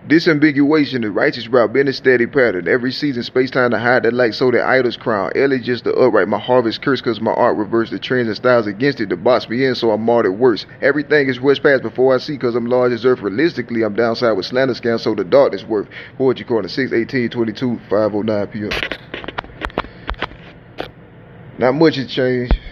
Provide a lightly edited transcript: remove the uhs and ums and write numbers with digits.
Disambiguation, the righteous route, been a steady pattern. Every season, space-time to hide that light so that idols crown. Ellie just the upright, my harvest curse cause my art reversed the trends and styles against it to box me in so I'm martyred worse. Everything is west past before I see cause I'm large as earth. Realistically, I'm downside with slander scams so the darkness worth. Poetry Corner, 6/18/22, 5:09 p.m. Not much has changed.